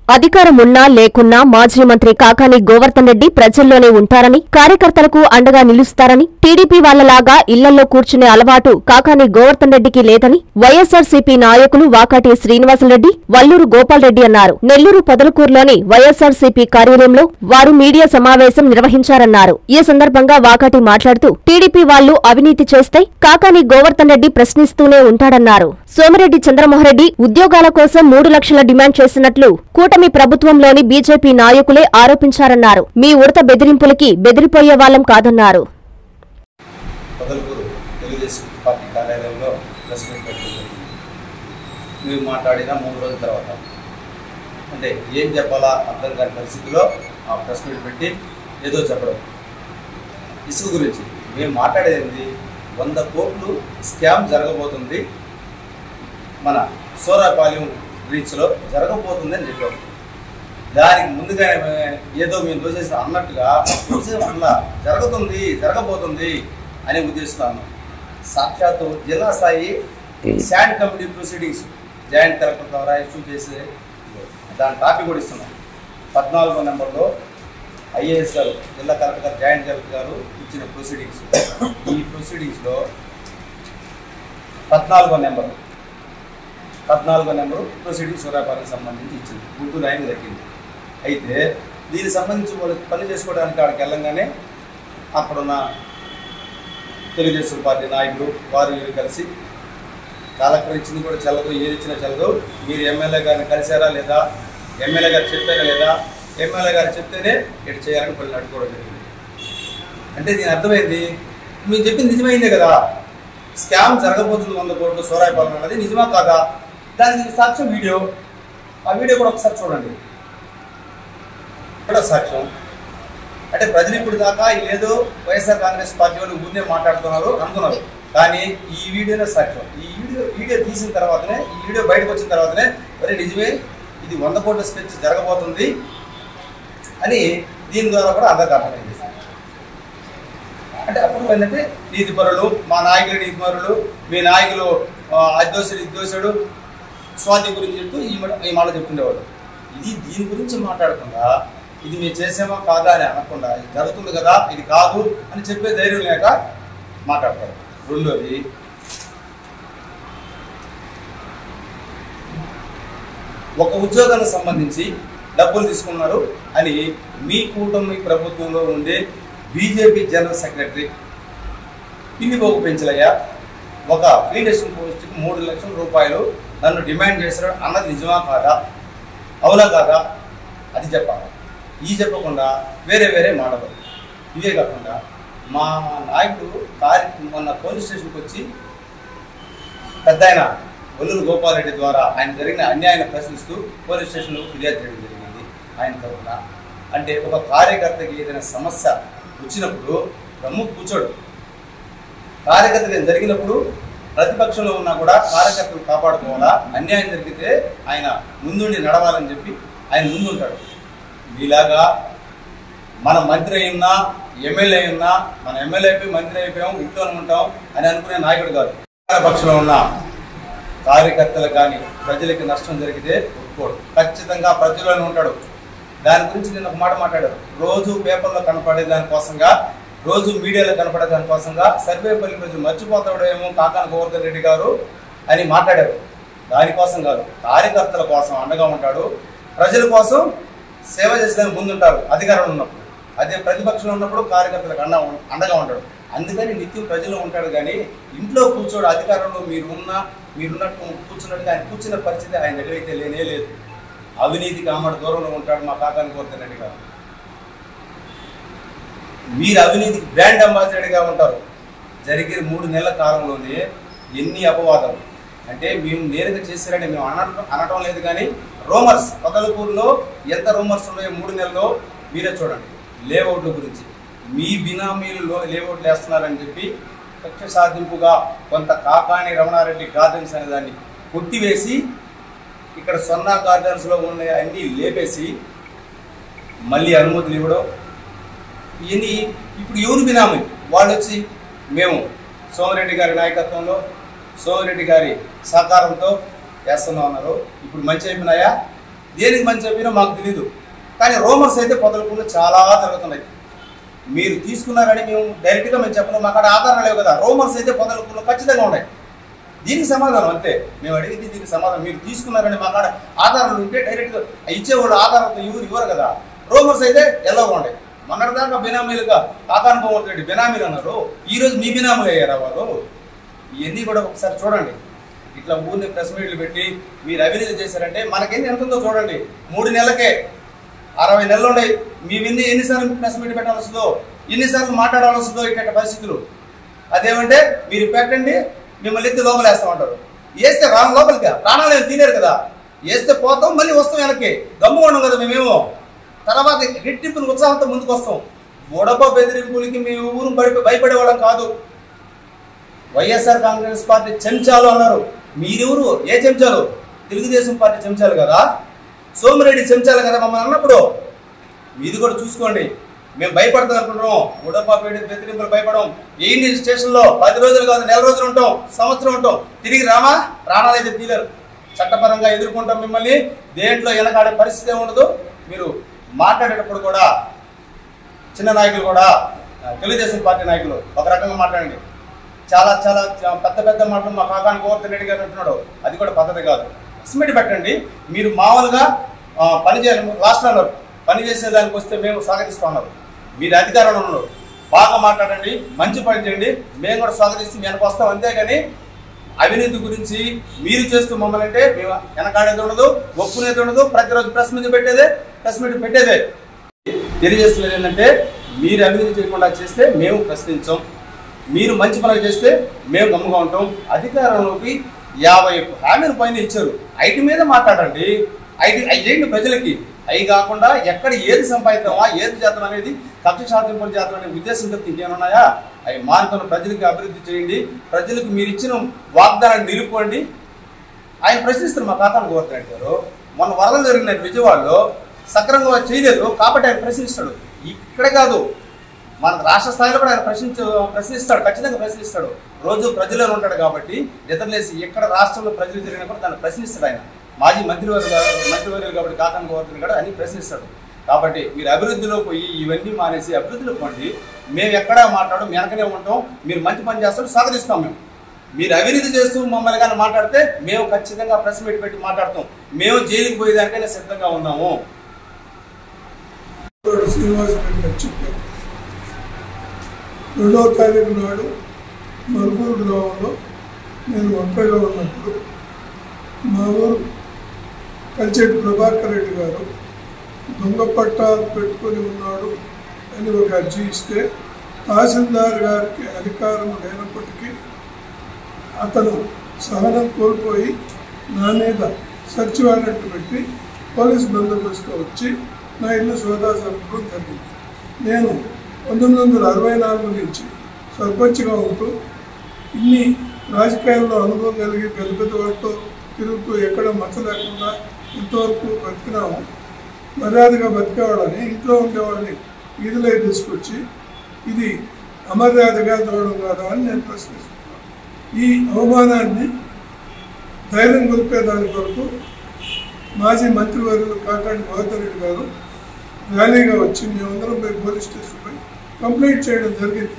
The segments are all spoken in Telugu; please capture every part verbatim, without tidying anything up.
అధికారం ఉన్నా లేకున్నా మాజీ మంత్రి కాకాని గోవర్ధన్ రెడ్డి ప్రజల్లోనే ఉంటారని, కార్యకర్తలకు అండగా నిలుస్తారని, టీడీపీ వాళ్లలాగా ఇళ్లలో కూర్చునే అలవాటు కాకాని గోవర్ధన్ రెడ్డికి లేదని వైఎస్సార్సీపీ నాయకులు వాకాటి శ్రీనివాసరెడ్డి, వల్లూరు గోపాల్రెడ్డి అన్నారు. నెల్లూరు పొదలకూరులోని వైఎస్సార్సీపీ కార్యాలయంలో వారు మీడియా సమావేశం నిర్వహించారన్నారు. ఈ సందర్భంగా వాకాటి మాట్లాడుతూ టీడీపీ వాళ్లు అవినీతి చేస్తే కాకాని గోవర్ధన్ రెడ్డి ప్రశ్నిస్తూనే ఉంటాడన్నారు. సోమిరెడ్డి చంద్రమోహన్రెడ్డి ఉద్యోగాల కోసం మూడు లక్షల డిమాండ్ చేసినట్లు కూటమి ప్రభుత్వంలోని బీజేపీ నాయకులే ఆరోపించారన్నారు. మీ ఉడత బెదిరింపులకి బెదిరిపోయే వాళ్ళం కాదన్నారు. మీరు మాట్లాడిన మూడు రోజుల తర్వాత అంటే ఏం చెప్పాలా అర్థం కాని పరిస్థితిలో ఆ ప్రెస్ మీట్ పెట్టి ఏదో చెప్పడం. ఇసుక గురించి మేము మాట్లాడేది వంద కోట్లు స్కామ్ జరగబోతుంది, మన సోరాపాలెం రీచ్లో జరగబోతుంది అని చెప్పాం. దానికి ముందుగా ఏదో మేము దోసేసిన అన్నట్టుగా అట్లా జరుగుతుంది జరగబోతుంది అనే ఉద్దేశిస్తున్నాను. సాక్షాత్తు జిల్లా స్థాయి sand committee proceedings joint collector ద్వారా ఇష్యూ చేసి దాని కాపీ కూడా ఇస్తున్నాం. పద్నాలుగో నెంబర్లో ఐఏఎస్ గారు జిల్లా కలెక్టర్ గారు జాయింట్ కలెక్టర్ గారు ఇచ్చిన ప్రొసీడింగ్స్, ఈ ప్రొసీడింగ్స్లో పద్నాలుగో నెంబరు పద్నాలుగో నెంబరు ప్రొసీడింగ్స్ సూర్యాపాలకు సంబంధించి ఇచ్చింది. గుంటూరు ఆయన దక్కింది. అయితే దీనికి సంబంధించి వాళ్ళు పని చేసుకోవడానికి అక్కడికి వెళ్ళంగానే అక్కడున్న తెలుగుదేశం పార్టీ నాయకులు వారు వీరు కలిసి కలెక్టర్ ఇచ్చింది కూడా చెల్లదు, ఏది ఇచ్చినా చెల్లదు, మీరు ఎమ్మెల్యే గారిని కలిసారా లేదా, ఎమ్మెల్యే గారు చెప్పారా లేదా, ఎమ్మెల్యే గారు చెప్తేనే ఇటు చేయాలని వాళ్ళు అడ్డుకోవడం జరిగింది. అంటే దీని అర్థమైంది, మీరు చెప్పింది నిజమైందే కదా, స్కామ్ జరగబోతుంది వంద కోట్లు సోరాయపాలెం అన్నది నిజమా కాదా, దానికి సాక్ష్యం వీడియో, ఆ వీడియో కూడా ఒకసారి చూడండి. కూడా సాక్ష్యం అంటే ప్రజలు ఇప్పుడు దాకా లేదు వైఎస్ఆర్ కాంగ్రెస్ పార్టీ వాళ్ళు ఊరినే మాట్లాడుతున్నారు అనుకున్నారు, కానీ ఈ వీడియోనే సాక్ష్యం. ఈ వీడియో వీడియో తీసిన తర్వాతనే, ఈ వీడియో బయటకు వచ్చిన తర్వాతనే మరి నిజమే ఇది వంద కోట్ల స్కెచ్ జరగబోతుంది అని దీని ద్వారా కూడా అందరికీ అర్థమైంది. అంటే అప్పుడు ఏంటంటే నీతిపరులు, మా నాయకులు నీతిపరులు, మీ నాయకులు అద్దోసుడు ఇద్దోసుడు స్వాతి గురించి చెప్తూ ఈ ఈ మాట చెప్తుండేవాడు. ఇది దీని గురించి మాట్లాడకుండా ఇది మేము చేసామా కాదా అని అనకుండా ఇది జరుగుతుంది కదా ఇది కాదు అని చెప్పే ధైర్యం లేక మాట్లాడతారు. రెండోది, ఒక ఉద్యోగానికి సంబంధించి డబ్బులు తీసుకున్నారు అని మీ కూటమి ప్రభుత్వంలో ఉండే BJP general secretary Pillipogu Penchalaiah ఒక ఫీల్డేషన్ పోస్ట్కి మూడు లక్షల రూపాయలు నన్ను డిమాండ్ చేశాడు అన్నది నిజమా కాదా, అవునా కాదా అది చెప్పాలి. ఈ చెప్పకుండా వేరే వేరే మాటలు. ఇవే కాకుండా మా నాయకుడు కార్య మొన్న పోలీస్ స్టేషన్కి వచ్చి పెద్ద ఆయన వల్లూరు గోపాల్రెడ్డి ద్వారా ఆయన జరిగిన అన్యాయాన్ని ప్రశ్నిస్తూ పోలీస్ స్టేషన్లో ఫిర్యాదు చేయడం జరిగింది ఆయన తరఫున. అంటే ఒక కార్యకర్తకి ఏదైనా సమస్య వచ్చినప్పుడు రమ్ము కూర్చోడు, కార్యకర్తకి జరిగినప్పుడు ప్రతిపక్షంలో ఉన్నా కూడా కార్యకర్తలు కాపాడుకోవాలా, అన్యాయం జరిగితే ఆయన ముందుండి నడవాలని చెప్పి ఆయన ముందుంటాడు. మీలాగా మన మంత్రి అయినా ఎమ్మెల్యే అయినా మన ఎమ్మెల్యే అయిపోయి మంత్రి అయిపోయాం ఇంట్లోనే ఉంటాం అని అనుకునే నాయకుడు కాదు. పక్షంలో ఉన్న కార్యకర్తలు కానీ ప్రజలకి నష్టం జరిగితే ఒప్పుకోడు, ఖచ్చితంగా ప్రజల్లోనే ఉంటాడు. దాని గురించి నేను ఒక మాట మాట్లాడాను. రోజు పేపర్లో కనపడే దానికోసంగా, రోజు మీడియాలో కనపడే దానికోసంగా సర్వేపల్లి ప్రజలు మర్చిపోతాడేమో కాకాని గోవర్ధన్ రెడ్డి గారు అని మాట్లాడారు. దానికోసం కాదు, కార్యకర్తల కోసం అండగా ఉంటాడు, ప్రజల కోసం సేవ చేసేదానికి ముందుంటారు అధికారంలో ఉన్నప్పుడు. అదే ప్రతిపక్షంలో ఉన్నప్పుడు కార్యకర్తలకు అండ అండగా ఉంటాడు. అందుకని నిత్యం ప్రజల్లో ఉంటాడు, కానీ ఇంట్లో కూర్చోడు. అధికారంలో మీరున్న మీరున్నట్టు కూర్చున్నట్టుగా ఆయన కూర్చున్న పరిస్థితి ఆయన దగ్గరైతే లేనే లేదు. అవినీతి కామడ దూరంలో ఉంటాడు మా కాకాని గోవర్ధన్ రెడ్డి గారు. మీరు అవినీతికి బ్రాండ్ అంబాసిడర్గా ఉంటారు. జరిగే మూడు నెలల కాలంలోనే ఎన్ని అపవాదాలు అంటే మేము నేరుగా చేశారని మేము అన అనటం లేదు, కానీ రూమర్స్ పొదలకూరులో ఎంత రూమర్స్ ఉన్నాయో మూడు నెలల్లో మీరే చూడండి. లేఅవుట్ల గురించి మీ బినామీలు లేఅవుట్లు వేస్తున్నారని చెప్పి కక్ష సాధింపుగా కొంత కాకాని రమణారెడ్డి గార్డెన్స్ అనే దాన్ని కొట్టివేసి ఇక్కడ సొన్నా గార్డెన్స్లో ఉన్న అన్నీ లేపేసి మళ్ళీ అనుమతులు ఇవ్వడం. ఇవన్నీ ఇప్పుడు ఎవరు బినామీ వాళ్ళు వచ్చి మేము సోమిరెడ్డి గారి నాయకత్వంలో సోమిరెడ్డి గారి సహకారంతో చేస్తున్నా ఉన్నారు. ఇప్పుడు మంచి అయిపోయినాయా? దేనికి మంచి చెప్పినా మాకు తెలీదు. కానీ రూమర్స్ అయితే పొదలకుండా చాలా జరుగుతున్నాయి. మీరు తీసుకున్నారని మేము డైరెక్ట్గా మేము చెప్పడం మాకు అక్కడ ఆధారం లేవు కదా. రూమర్స్ అయితే పొదలకుండా ఖచ్చితంగా ఉన్నాయి. దీనికి సమాధానం అంతే. మేము అడిగింది దీనికి సమాధానం. మీరు తీసుకున్నారని మా కాడ ఆధారాలు ఉంటే డైరెక్ట్గా ఇచ్చేవాళ్ళు ఆధారంతో ఎవరు ఇవ్వరు కదా. రూమర్స్ అయితే ఎలా ఉన్నాయి. మొన్నటిదాకా బినామీలుగా కాకాని గోవర్ధన్ రెడ్డి బినామీలు అన్నారు. ఈరోజు మీ బినామీలు అయ్యారా వాళ్ళు? ఇవన్నీ కూడా ఒకసారి చూడండి. ఇట్లా ఊరిని ప్రెస్ మీట్లు పెట్టి మీరు అవినీతి చేశారంటే మనకేంటి ఎంత ఉందో చూడండి. మూడు నెలలకే అరవై నెలలు ఉన్నాయి. మీ విన్ని ఎన్నిసార్లు ప్రెస్ మీట్ పెట్టాల్సిందో, ఎన్నిసార్లు మాట్లాడాల్సిందో ఇట్ట పరిస్థితులు. అదేమంటే మీరు పెట్టండి, మిమ్మల్ని ఎత్తి లోపల వేస్తామంటారు. వేస్తే రాను లోపలికి ప్రాణాలు ఏమి తినేరు కదా. వేస్తే పోతాం, మళ్ళీ వస్తాం వెనక్కి. గమ్ము ఉన్నాం కదా మేమేమో. తర్వాత రెట్టింపులు ఉత్సాహంతో ముందుకు వస్తాం. బొడప బెదిరింపులకి మీ ఊరు భయప భయపడేవాళ్ళం కాదు. వైఎస్ఆర్ కాంగ్రెస్ పార్టీ చెంచాలు అన్నారు. మీరెవరు? ఏ చెంచాలు? తెలుగుదేశం పార్టీ చెంచాలు కదా, సోమిరెడ్డి చెంచాలు కదా మమ్మల్ని అన్నప్పుడు. మీది కూడా చూసుకోండి. మేము భయపడతాం అనుకుంటున్నాం. బుడప బెదిరింపులు భయపడం. ఏంటి స్టేషన్లో పది రోజులు కాదు నెల రోజులు ఉంటాం, సంవత్సరం ఉంటాం. తిరిగి రామా? ప్రాణాలు అయితే తీయలేరు. చట్టపరంగా ఎదుర్కొంటాం మిమ్మల్ని. దేంట్లో వెనకాడే పరిస్థితి ఉండదు. మీరు మాట్లాడేటప్పుడు కూడా చిన్న నాయకులు కూడా తెలుగుదేశం పార్టీ నాయకులు ఒక రకంగా మాట్లాడండి. చాలా చాలా పెద్ద పెద్ద మాటలు మా కాకాని గోవర్ధన్ రెడ్డి గారు అంటున్నాడు. అది కూడా పద్ధతి కాదు. ఎస్టిమేట్ పెట్టండి. మీరు మామూలుగా పని చేయాలి. రాష్ట్రాల్లో పని చేసేదానికి వస్తే మేము స్వాగతిస్తూ ఉన్నారు. మీరు అధికారంలో ఉన్నారు. బాగా మాట్లాడండి, మంచి పని చేయండి. మేము కూడా స్వాగతిస్తే వెనక వస్తాం. అంతేగాని అవినీతి గురించి మీరు చేస్తూ మమ్మల్ని అంటే మేము వెనకాడేది ఉండదు, ఒప్పుకునేది ఉండదు. ప్రతిరోజు ప్రెస్ మీట్ పెట్టేదే ప్రెస్ మీట్ పెట్టేదే తెలియజేస్తున్నది ఏంటంటే మీరు అవినీతి చేయకుండా చేస్తే మేము ప్రశ్నించాం. మీరు మంచి పనులు చేస్తే మేము గమ్ముగా ఉంటాం. అధికారంలోకి యాభై హామీల పైన ఇచ్చారు. ఐటీ మీద మాట్లాడండి. ఐటీ అయ్యేంటి ప్రజలకి. అవి కాకుండా ఎక్కడ ఏది సంపాదిద్దామా, ఏది చేద్దాం అనేది కక్ష సాధింపులు చేద్దాం అనే ఉద్దేశంతో ఇంకేమన్నాయా? అవి మానుకున్న ప్రజలకి అభివృద్ధి చేయండి. ప్రజలకు మీరు ఇచ్చిన వాగ్దానాన్ని నిలుపుకోండి. ఆయన ప్రశ్నిస్తారు. మా కాకాని గోవర్ధన్ రెడ్డి గారు మొన్న వరదలు జరిగినాయి విజయవాడలో, సక్రమంగా చేయలేదు కాబట్టి ఆయన ప్రశ్నిస్తాడు. ఇక్కడే కాదు, మన రాష్ట్ర స్థాయిలో కూడా ఆయన ప్రశ్నించ ప్రశ్నిస్తాడు ఖచ్చితంగా ప్రశ్నిస్తాడు. రోజు ప్రజల్లో ఉంటాడు కాబట్టి నిద్రలేసి ఎక్కడ రాష్ట్రంలో ప్రజలు జరిగినా కూడా దాన్ని ప్రశ్నిస్తాడు. ఆయన మాజీ మంత్రివర్గ మంత్రివర్యులు కాబట్టి కాకాని గోవర్ధన్ కూడా అన్ని ప్రశ్నిస్తాడు. కాబట్టి మీరు అభివృద్ధిలో పోయి ఇవన్నీ మానేసి అభివృద్ధిలో పోండి. మేము ఎక్కడా మాట్లాడడం వెనకనే ఉంటాం. మీరు మంచి పని చేస్తాడు, స్వాగతిస్తాం. మేము మీరు అవినీతి చేస్తూ మమ్మల్ని కానీ మాట్లాడితే మేము ఖచ్చితంగా ప్రెస్ మీట్ పెట్టి మాట్లాడతాం. మేము జైలుకి పోయేదానికైనా సిద్ధంగా ఉన్నాము. రెండవ తారీఖు నాడు మరుపూరు గ్రామంలో నేను ఒంటరిగా ఉన్నప్పుడు మా ఊరు కంచెటి ప్రభాకర్ రెడ్డి గారు దొంగ పట్టాలు పెట్టుకొని ఉన్నాడు అని ఒక అర్జీ ఇస్తే తహసీల్దార్ గారికి అధికారం లేనప్పటికీ అతను సహనం కోల్పోయి నా మీద సర్చ్ వారెంట్ పెట్టి పోలీస్ బందోబస్తు వచ్చి నా ఇల్లు సోదా జరపడం జరిగింది. నేను పంతొమ్మిది వందల అరవై నాలుగు నుంచి సర్పంచ్గా ఉంటూ ఇన్ని రాజకీయాల్లో అనుభవం కలిగి పెద్ద పెద్ద వాటితో తిరుగుతూ ఎక్కడ మచ్చ లేకుండా ఇంతవరకు బతికినాము. మర్యాదగా బతికేవాళ్ళని ఇంట్లో ఉండేవాళ్ళని వీధిలో తీసుకొచ్చి ఇది అమర్యాదగా చూడడం కాదా అని నేను ప్రశ్నిస్తున్నాను. ఈ అవమానాన్ని ధైర్యం గొలిపేదాని కొరకు మాజీ మంత్రివర్యులు కాకాని గోవర్ధన్ రెడ్డి గారు ర్యాలీగా వచ్చి మేమందరం పోయి పోలీస్ స్టేషన్ పోయి కంప్లైంట్ చేయడం జరిగింది.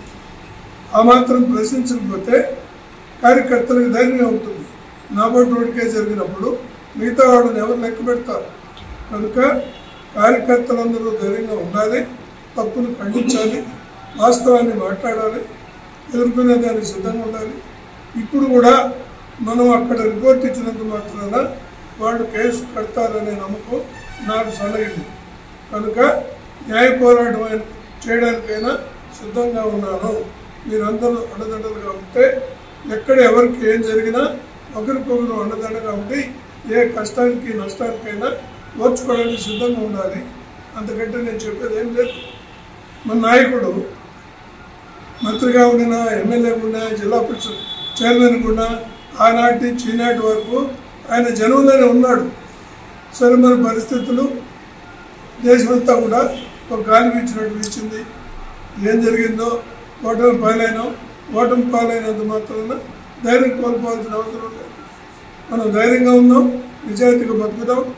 ఆ మాత్రం ప్రశ్నించకపోతే కార్యకర్తలకు ధైర్యం ఉంటుంది. నాబోటి రోడ్డుకే జరిగినప్పుడు మిగతా వాళ్ళని ఎవరు లెక్క పెడతారు. కనుక కార్యకర్తలందరూ ధైర్యంగా ఉండాలి, తప్పును ఖండించాలి, వాస్తవాన్ని మాట్లాడాలి, ఎదుర్కొనే దానికి సిద్ధంగా ఉండాలి. ఇప్పుడు కూడా మనం అక్కడ రిపోర్ట్ ఇచ్చినంత మాత్రాన వాళ్ళు కేసు కడతారనే నమ్మకం నాకు సలహింది. కనుక న్యాయ పోరాటం చేయడానికైనా సిద్ధంగా ఉన్నాను. మీరందరూ అండదండలుగా ఉంటే ఎక్కడ ఎవరికి ఏం జరిగినా ఒకరికొకరు అండదండగా ఉండి ఏ కష్టానికి నష్టానికైనా ఓర్చుకోవడానికి సిద్ధంగా ఉండాలి. అంతకంటే నేను చెప్పేది ఏం లేదు. మన నాయకుడు మంత్రిగా ఉండినా, ఎమ్మెల్యే ఉన్నా, జిల్లా పరిషత్ చైర్మన్ ఉన్నా, ఆనాటి నుంచి ఈనాటి వరకు ఆయన జనంలోనే ఉన్నాడు. సరే, మన పరిస్థితులు దేశమంతా కూడా ఒక గాలి వీచినట్టు వీచింది. ఏం జరిగిందో ఓటమి పాలైనా ఓటమి పాలైనంత మాత్రాన ధైర్యం కోల్పోవాల్సిన అవసరం లేదు. మనం ధైర్యంగా ఉన్నాం, నిజాయితీగా బతుకుదాం.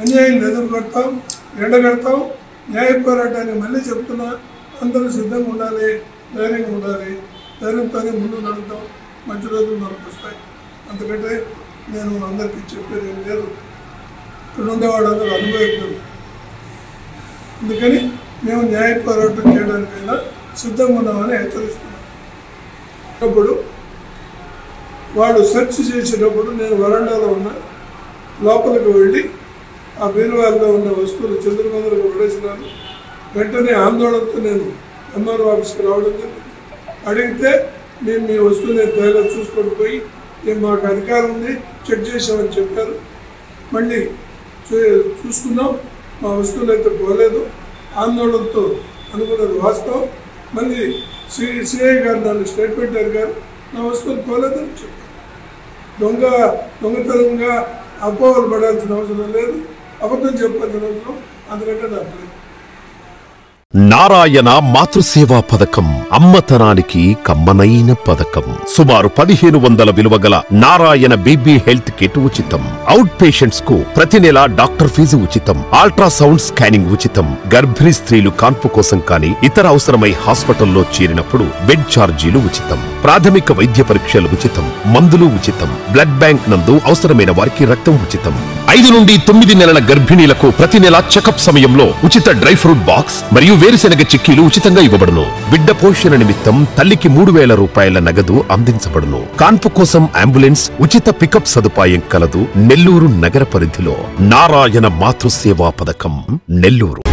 అన్యాయాన్ని ఎదుర్కొడతాం, ఎండగడతాం. న్యాయ పోరాటానికి మళ్ళీ చెప్తున్నా, అందరూ సిద్ధంగా ఉండాలి, ధైర్యంగా ఉండాలి. ధైర్యంతోనే ముందు నడుపుతాం, మంచి రోజులు మనకు వస్తాయి. అందుకంటే నేను అందరికీ చెప్పేది ఏం లేదు. ఇక్కడ ఉండేవాళ్ళందరూ అనుభవిస్తారు. అందుకని మేము న్యాయ పోరాటం చేయడానికైనా సిద్ధంగా ఉన్నామని హెచ్చరిస్తున్నాం. అప్పుడు వాడు సెర్చ్ చేసేటప్పుడు నేను వరండాలో ఉన్న లోపలికి వెళ్ళి ఆ బీరువాల్లో ఉన్న వస్తువులు చంద్రమందరికి పడేసినాను. వెంటనే ఆందోళనతో నేను ఎంఆర్ఓ ఆఫీస్కి రావడం జరిగింది. అడిగితే మేము మీ వస్తువుని దయలో చూసుకొని పోయి మేము మాకు అధికారం ఉంది, చెక్ చేసామని చెప్పారు. మళ్ళీ చూ చూసుకున్నాం, మా వస్తువులు అయితే పోలేదు. ఆందోళనతో అనుకున్నది వాస్తవం. మళ్ళీ సి సిఐ గారు నన్ను స్టేట్మెంట్ అడిగారు, నా వస్తువులు పోలేదని చెప్పారు. దొంగ దొంగతనంగా అపోహలు పడాల్సిన అవసరం లేదు, అబద్ధం చెప్పాల్సిన అవసరం అందుకంటే నాకు లేదు. నారాయణ మాతృసేవా పథకం అమ్మతనానికి కమ్మనైన పథకం. సుమారు పదిహేను వందల విలువ గల నారాయణ బీబీ హెల్త్ కిట్ ఉచితం. అవుట్ పేషెంట్స్ కు ప్రతి నెల డాక్టర్ ఫీజు ఉచితం. అల్ట్రాసౌండ్ స్కానింగ్ ఉచితం. గర్భిణీ స్త్రీలు కాన్పు కోసం కానీ ఇతర అవసరమై హాస్పిటల్లో చేరినప్పుడు బెడ్ ఛార్జీలు ఉచితం. ప్రాథమిక వైద్య పరీక్షలు ఉచితం. మందులు ఉచితం. బ్లడ్ బ్యాంక్ నందు అవసరమైన వారికి రక్తం ఉచితం. ఐదు నుండి తొమ్మిది నెలల గర్భిణీలకు ప్రతి నెల చెకప్ సమయంలో ఉచిత డ్రై ఫ్రూట్ బాక్స్ మరియు వేరుశెనగ చిక్కీలు ఉచితంగా ఇవ్వబడును. బిడ్డ పోషణ నిమిత్తం తల్లికి మూడు వేల రూపాయల నగదు అందించబడును. కాన్పు కోసం అంబులెన్స్ ఉచిత పికప్ సదుపాయం కలదు. నెల్లూరు నగర పరిధిలో నారాయణ మాతృసేవా పథకం, నెల్లూరు.